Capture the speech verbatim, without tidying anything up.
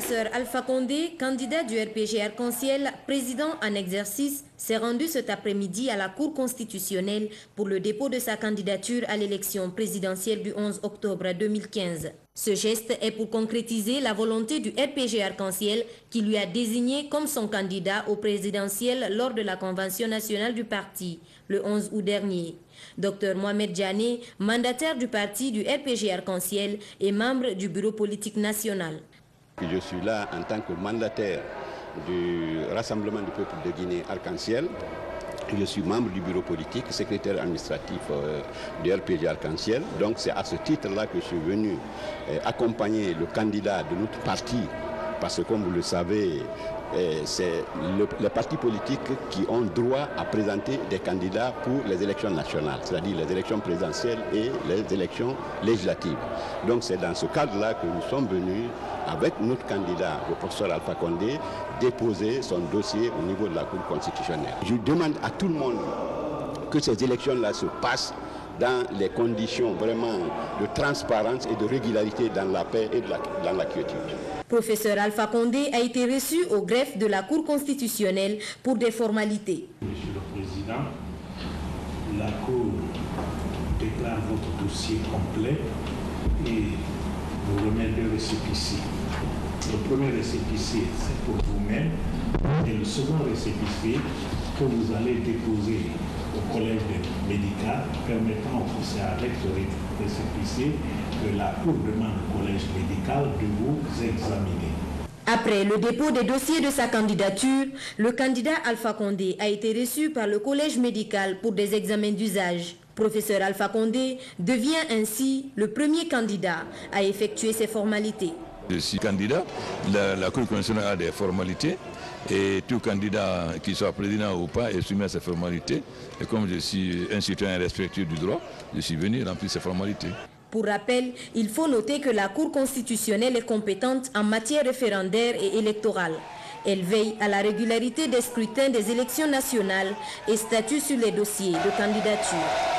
professeur Alpha Condé, candidat du R P G Arc-en-Ciel, président en exercice, s'est rendu cet après-midi à la Cour constitutionnelle pour le dépôt de sa candidature à l'élection présidentielle du onze octobre deux mille quinze. Ce geste est pour concrétiser la volonté du R P G Arc-en-Ciel qui lui a désigné comme son candidat au présidentiel lors de la convention nationale du parti, le onze août dernier. Docteur Mohamed Djane, mandataire du parti du R P G Arc-en-Ciel et membre du bureau politique national. Je suis là en tant que mandataire du Rassemblement du peuple de Guinée Arc-en-Ciel. Je suis membre du bureau politique, secrétaire administratif euh, du R P G Arc-en-Ciel. Donc c'est à ce titre-là que je suis venu euh, accompagner le candidat de notre parti. Parce que comme vous le savez, euh, c'est le, les partis politiques qui ont droit à présenter des candidats pour les élections nationales, c'est-à-dire les élections présidentielles et les élections législatives. Donc c'est dans ce cadre-là que nous sommes venus avec notre candidat, le professeur Alpha Condé, déposer son dossier au niveau de la Cour constitutionnelle. Je demande à tout le monde que ces élections-là se passent dans les conditions vraiment de transparence et de régularité dans la paix et de la, dans la quiétude. Professeur Alpha Condé a été reçu au greffe de la Cour constitutionnelle pour des formalités. Monsieur le Président, la Cour déclare votre dossier complet et vous remet deux récépissés. Le premier récépissé, c'est pour vous-même, et le second récépissé que vous allez déposer au collège médical, permettant au conseiller avec ce récépissé que la Cour demande au collège médical de vous examiner. Après le dépôt des dossiers de sa candidature, le candidat Alpha Condé a été reçu par le collège médical pour des examens d'usage. Professeur Alpha Condé devient ainsi le premier candidat à effectuer ces formalités. Je suis candidat, la, la Cour constitutionnelle a des formalités et tout candidat, qu'il soit président ou pas, est soumis à ces formalités. Et comme je suis un citoyen respectueux du droit, je suis venu remplir ces formalités. Pour rappel, il faut noter que la Cour constitutionnelle est compétente en matière référendaire et électorale. Elle veille à la régularité des scrutins des élections nationales et statue sur les dossiers de candidature.